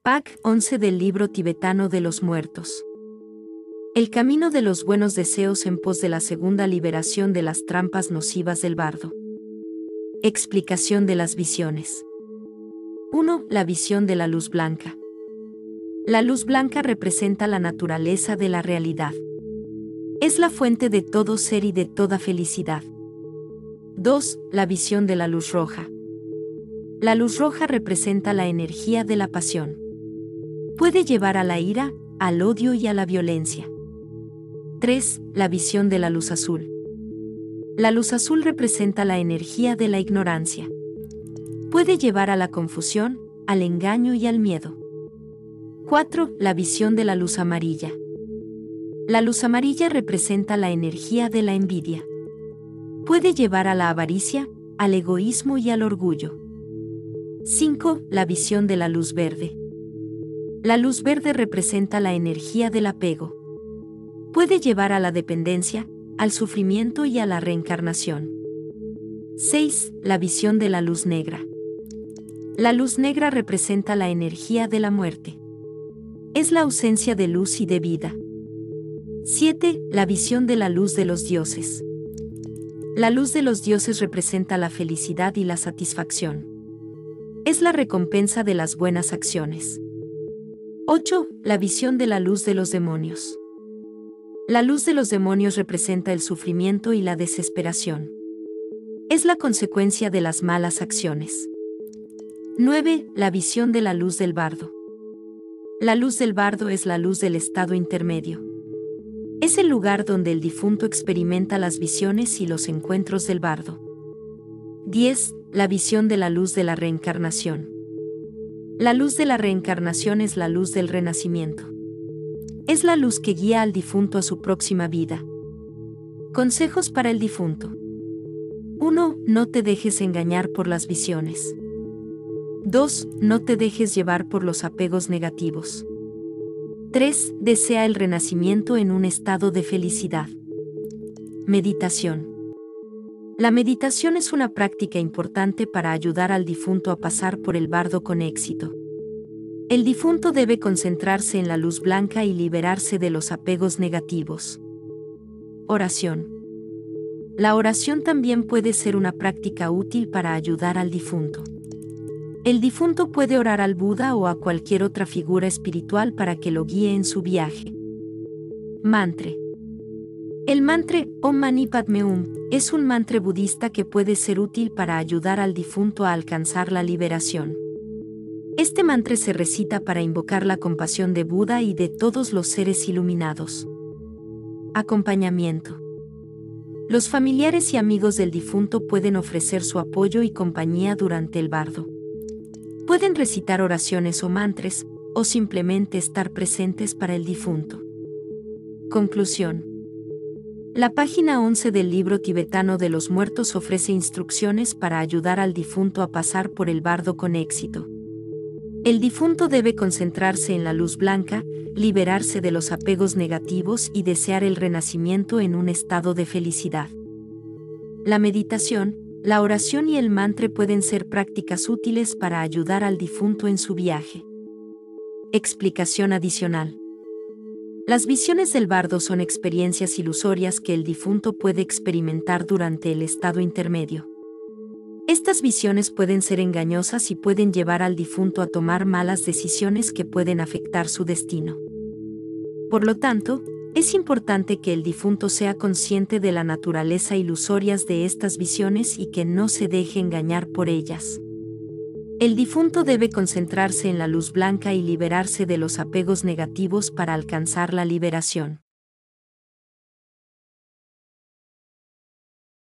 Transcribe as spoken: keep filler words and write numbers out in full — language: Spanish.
Pack once del libro tibetano de los muertos. El camino de los buenos deseos en pos de la segunda liberación de las trampas nocivas del bardo. Explicación de las visiones. uno. La visión de la luz blanca. La luz blanca representa la naturaleza de la realidad. Es la fuente de todo ser y de toda felicidad. dos. La visión de la luz roja. La luz roja representa la energía de la pasión. Puede llevar a la ira, al odio y a la violencia. tres. La visión de la luz azul. La luz azul representa la energía de la ignorancia. Puede llevar a la confusión, al engaño y al miedo. cuatro. La visión de la luz amarilla. La luz amarilla representa la energía de la envidia. Puede llevar a la avaricia, al egoísmo y al orgullo. cinco. La visión de la luz verde. La luz verde representa la energía del apego. Puede llevar a la dependencia, al sufrimiento y a la reencarnación. seis. La visión de la luz negra. La luz negra representa la energía de la muerte. Es la ausencia de luz y de vida. siete. La visión de la luz de los dioses. La luz de los dioses representa la felicidad y la satisfacción. Es la recompensa de las buenas acciones. ocho. La visión de la luz de los demonios. La luz de los demonios representa el sufrimiento y la desesperación. Es la consecuencia de las malas acciones. nueve. La visión de la luz del bardo. La luz del bardo es la luz del estado intermedio. Es el lugar donde el difunto experimenta las visiones y los encuentros del bardo. diez. La visión de la luz de la reencarnación. La luz de la reencarnación es la luz del renacimiento. Es la luz que guía al difunto a su próxima vida. Consejos para el difunto. uno. No te dejes engañar por las visiones. dos. No te dejes llevar por los apegos negativos. tres. Desea el renacimiento en un estado de felicidad. Meditación. La meditación es una práctica importante para ayudar al difunto a pasar por el bardo con éxito. El difunto debe concentrarse en la luz blanca y liberarse de los apegos negativos. Oración. La oración también puede ser una práctica útil para ayudar al difunto. El difunto puede orar al Buda o a cualquier otra figura espiritual para que lo guíe en su viaje. Mantra. El mantra Om Mani Padme Hum es un mantra budista que puede ser útil para ayudar al difunto a alcanzar la liberación. Este mantra se recita para invocar la compasión de Buda y de todos los seres iluminados. Acompañamiento. Los familiares y amigos del difunto pueden ofrecer su apoyo y compañía durante el bardo. Pueden recitar oraciones o mantras, o simplemente estar presentes para el difunto. Conclusión. La página once del libro tibetano de los muertos ofrece instrucciones para ayudar al difunto a pasar por el bardo con éxito. El difunto debe concentrarse en la luz blanca, liberarse de los apegos negativos y desear el renacimiento en un estado de felicidad. La meditación, la oración y el mantra pueden ser prácticas útiles para ayudar al difunto en su viaje. Explicación adicional. Las visiones del bardo son experiencias ilusorias que el difunto puede experimentar durante el estado intermedio. Estas visiones pueden ser engañosas y pueden llevar al difunto a tomar malas decisiones que pueden afectar su destino. Por lo tanto, es importante que el difunto sea consciente de la naturaleza ilusorias de estas visiones y que no se deje engañar por ellas. El difunto debe concentrarse en la luz blanca y liberarse de los apegos negativos para alcanzar la liberación.